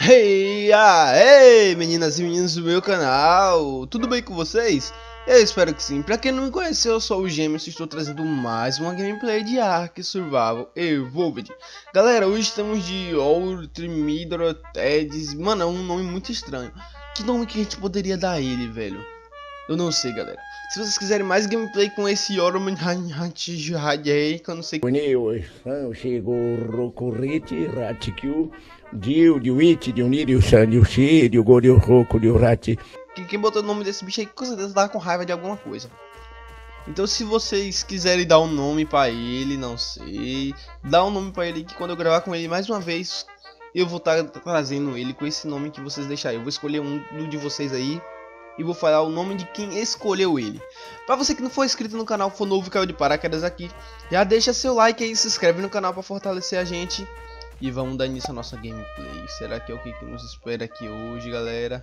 Hey, meninas e meninos do meu canal, tudo bem com vocês? Eu espero que sim. Pra quem não me conheceu, eu sou o Gêmeos e estou trazendo mais uma gameplay de Ark Survival Evolved. Galera, hoje estamos de Ultramidro Teds. Mano, é um nome muito estranho. Que nome que a gente poderia dar a ele, velho? Eu não sei, galera. Se vocês quiserem mais gameplay com esse Oroman que eu não sei. Chegou Rocorrete, Ratikyu, Dio, Diwit, Dionirio, Sandio, Dio, Gorio, Roco, Dio, Rati. Quem botou o nome desse bicho aí com certeza tava com raiva de alguma coisa. Então se vocês quiserem dar um nome pra ele, não sei, dá um nome pra ele que quando eu gravar com ele mais uma vez, eu vou estar trazendo ele com esse nome que vocês deixarem. Eu vou escolher um de vocês aí e vou falar o nome de quem escolheu ele. Pra você que não for inscrito no canal, for novo e caiu de paraquedas aqui, já deixa seu like aí, se inscreve no canal pra fortalecer a gente. E vamos dar início à nossa gameplay. Será que é o que nos espera aqui hoje, galera?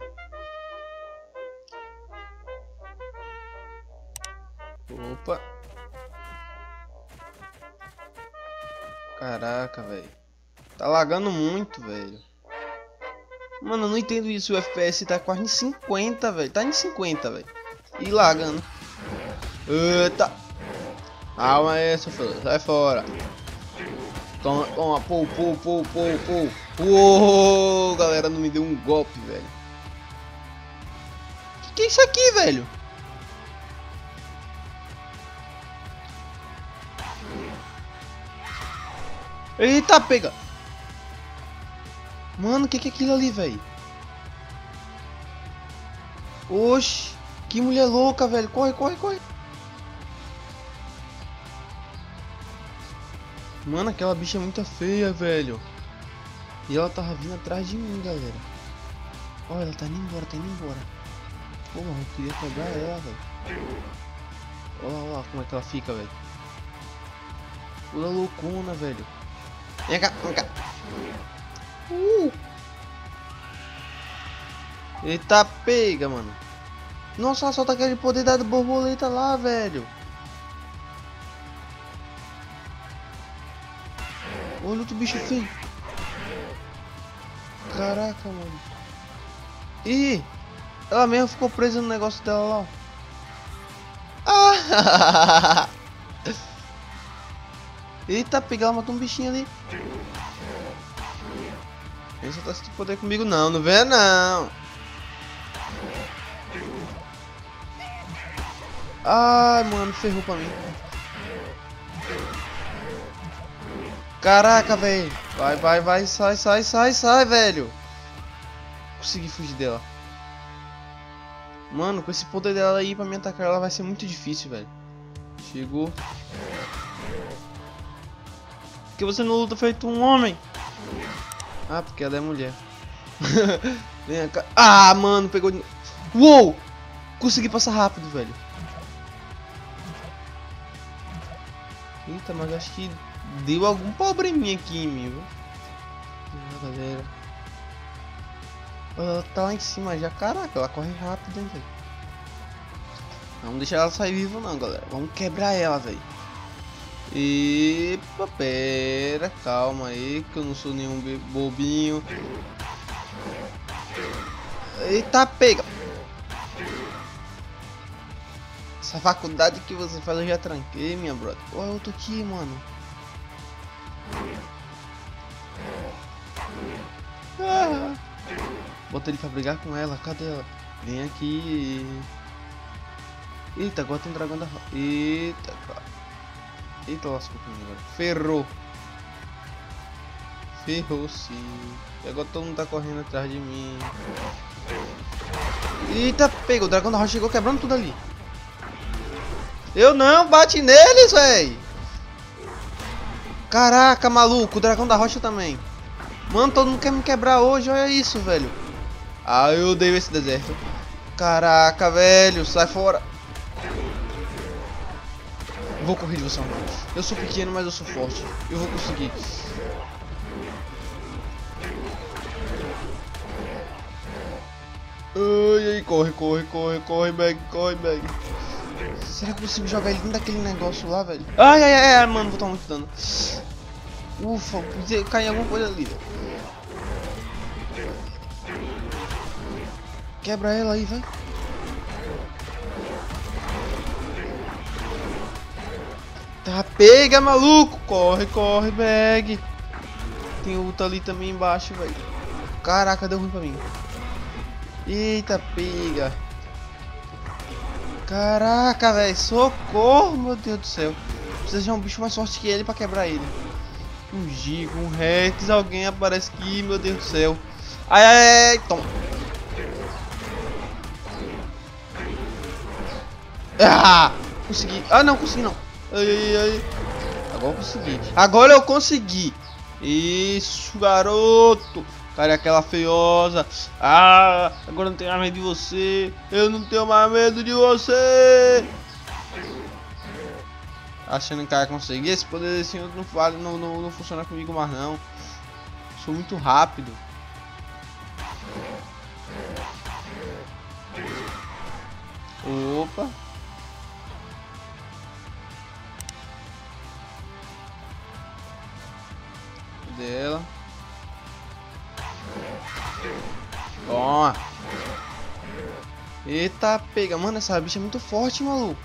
Opa. Caraca, velho. Tá lagando muito, velho. Mano, eu não entendo isso. O FPS tá quase em 50, velho. Tá em 50, velho. E lagando. Eita. Calma aí, seu filho. Sai fora. Toma, toma. Pô. Uou, galera, não me deu um golpe, velho. Que é isso aqui, velho? Eita, pega! Mano, que é aquilo ali, velho? Oxi, que mulher louca, velho. Corre. Mano, aquela bicha é muito feia, velho. E ela tava vindo atrás de mim, galera. Olha, ela tá indo embora, Porra, eu queria pegar ela, velho. Olha lá como é que ela fica, velho. Pula loucona, velho. Vem cá. Eita, pega, mano. Nossa, solta aquele poder da borboleta lá, velho. Olha outro bicho feio. Caraca, mano. Ih, ela mesmo ficou presa no negócio dela lá. Ah! Eita, pega, ela matou um bichinho ali. Pensa tá se poder comigo não vê não. Ai, mano, ferrou pra mim. Caraca, velho. Vai, sai, velho. Consegui fugir dela. Mano, com esse poder dela aí pra me atacar, ela vai ser muito difícil, velho. Chegou. Porque você não luta feito um homem? Ah, porque ela é mulher. Vem cá. Ah, mano, pegou de... Uou! Consegui passar rápido, velho. Eita, mas acho que deu algum probleminha aqui em mim, viu? Galera. Ela tá lá em cima já. Caraca, ela corre rápido, hein, velho. Não vamos deixar ela sair viva não, galera. Vamos quebrar ela, velho. Epa, pera, calma aí, que eu não sou nenhum bobinho. Eita, pega! Essa faculdade que você faz eu já tranquei, minha brother. Olha, eu tô aqui, mano. Ah. Bota ele pra brigar com ela, cadê ela? Vem aqui. Eita, agora tem um dragão da rocha. Eita, cara. Eita, lascou comigo agora. Ferrou sim. E agora todo mundo tá correndo atrás de mim. Eita, pega. O dragão da rocha chegou quebrando tudo ali. Eu não, bate neles, véi. Caraca, maluco. O dragão da rocha também. Mano, todo mundo quer me quebrar hoje. Olha isso, velho. Ah, eu odeio esse deserto. Caraca, velho. Sai fora. Vou correr de você, mano. Eu sou pequeno, mas eu sou forte. Eu vou conseguir. Ai, corre, bag. Será que eu consigo jogar ele dentro daquele negócio lá, velho? Ai, mano, vou tomar muito dano. Ufa, podia cair alguma coisa ali, velho. Quebra ela aí, vai. Tá, pega, maluco. Corre, corre, bag. Tem outra ali também embaixo, velho. Caraca, deu ruim pra mim. Eita, pega. Caraca, velho. Socorro, meu Deus do céu. Precisa de um bicho mais forte que ele pra quebrar ele. Um Giga, um Rex. Alguém aparece aqui, meu Deus do céu. Ai, ai, ai. Toma. Ah, consegui. Ah, não, consegui não. Ai, ai, ai. Agora eu consegui. Agora eu consegui. Isso, garoto. Cara, aquela feiosa. Ah, agora não tenho mais medo de você. Eu não tenho mais medo de você. Achando que ia conseguir. Esse poder assim não vale, não funciona comigo mais não. Sou muito rápido. Opa. Dela. Toma. Eita, pega. Mano, essa bicha é muito forte, maluco.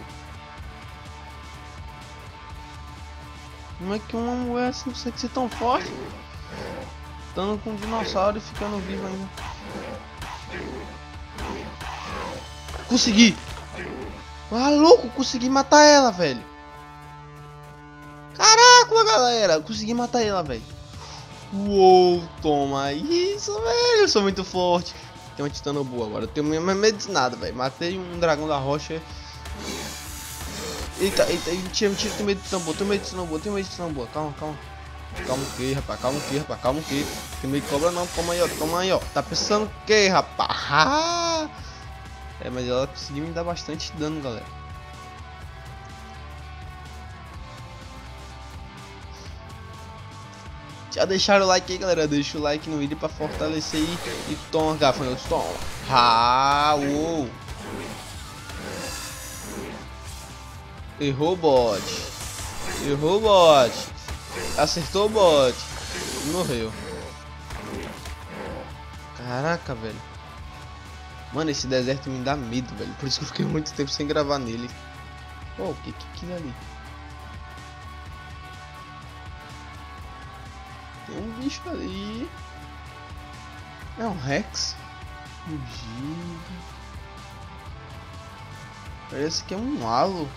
Como é que uma mulher assim consegue ser tão forte? Estando com um dinossauro e ficando vivo ainda. Consegui. Maluco, consegui matar ela, velho. Caraca, galera. Consegui matar ela, velho. Uou, toma isso, velho. Eu sou muito forte. Tem uma titã boa agora. Eu tenho mais medo de nada, velho. Matei um dragão da rocha. Eita, eita, tira, tem medo de tambor, tem medo de tambor, tem medo de tambor. Calma, calma. Calma o que, rapaz? Calma o que, rapaz? Calma o que? Tem medo de cobra não, toma aí, ó. Toma aí, ó. Tá pensando o que, rapaz? Ah! É, mas ela conseguiu me dar bastante dano, galera. Já deixaram o like aí, galera? Deixa o like no vídeo pra fortalecer e toma, gafanhotos, toma. Ah, uou. Errou o bot. Errou o bot. Acertou o bot. Morreu. Caraca, velho. Mano, esse deserto me dá medo, velho. Por isso que eu fiquei muito tempo sem gravar nele. Oh, o que é ali? Tem um bicho ali. É um Rex. Um Giga. Parece que é um halo.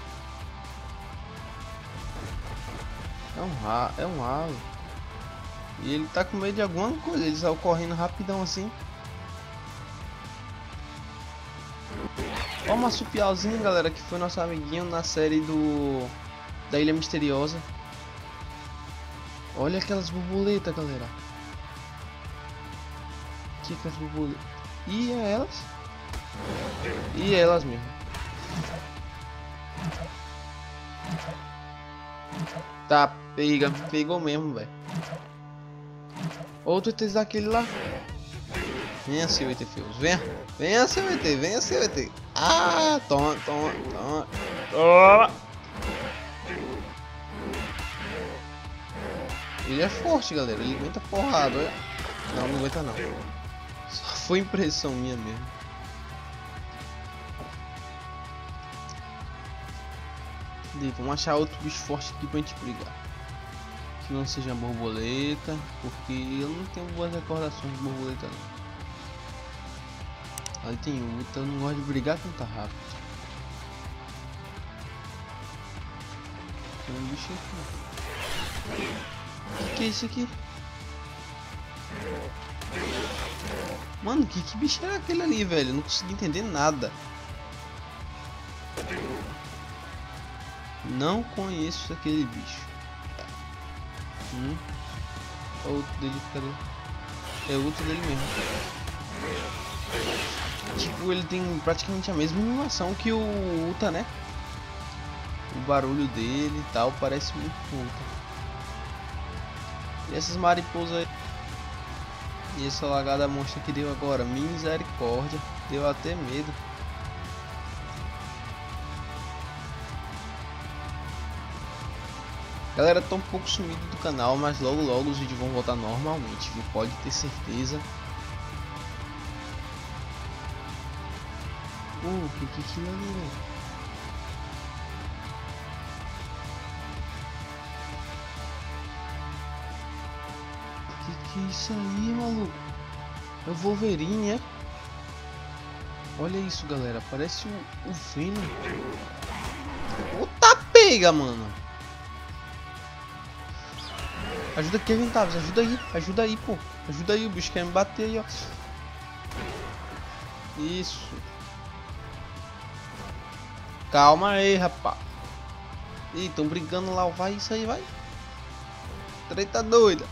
É um halo. E ele tá com medo de alguma coisa. Ele saiu correndo rapidão assim. Ó, o marsupialzinho, galera, que foi nosso amiguinho na série da Ilha Misteriosa. Olha aquelas borboletas, galera. Que aquelas borboletas? E é elas? E elas mesmo. Tá, pegou mesmo, velho. Outro ET daquele lá. Venha, seu ET feus, venha. Venha, seu ET, venha, seu ET. Ah, toma, toma, toma. Toma. Ele é forte, galera. Ele aguenta porrada, olha. Não, não aguenta não. Só foi impressão minha mesmo. Vamos achar outro bicho forte aqui pra gente brigar. Que não seja borboleta, porque eu não tenho boas recordações de borboleta não. Ali tem outra, eu não gosto de brigar com tá rápido. Tem um bicho aqui. O que é isso aqui? Mano, que bicho era aquele ali, velho? Eu não consegui entender nada. Não conheço aquele bicho. Outro dele, cadê? É outro dele mesmo. Tipo, ele tem praticamente a mesma animação que o Uta, né? O barulho dele e tal parece muito Uta. E essas mariposas aí. E essa lagada monstra que deu agora. Misericórdia. Deu até medo. Galera, tô um pouco sumido do canal, mas logo logo os vídeos vão voltar normalmente, viu? Pode ter certeza. Que é aquilo ali, velho? Que é isso aí, maluco? É o Wolverine, é? Olha isso, galera. Parece o Venom. Puta pega, mano. Ajuda aqui, Kevin Tavis. Ajuda aí, pô. Ajuda aí, o bicho quer me bater aí, ó. Isso. Calma aí, rapaz. Ih, tão brincando lá. Vai, isso aí, vai. Treta doida.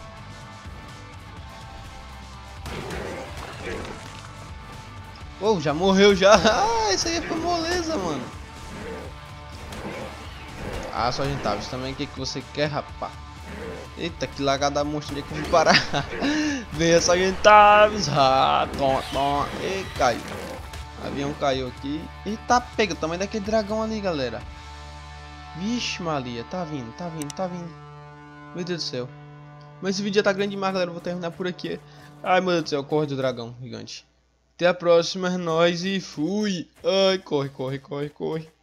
Oh, já morreu já. Ah, isso aí foi moleza, mano. Ah, só a gente tava. Também o que você quer, rapaz? Eita, que lagada monstro ali que eu vou parar. Venha, só a gente tava. Ah, toma. E caiu. O avião caiu aqui. Eita, pega o tamanho daquele dragão ali, galera. Vixe, Maria. Tá vindo. Meu Deus do céu. Mas esse vídeo já tá grande demais, galera. Eu vou terminar por aqui. Ai, meu Deus do céu. Corre do dragão gigante. Até a próxima, é nóis e fui. Ai, corre.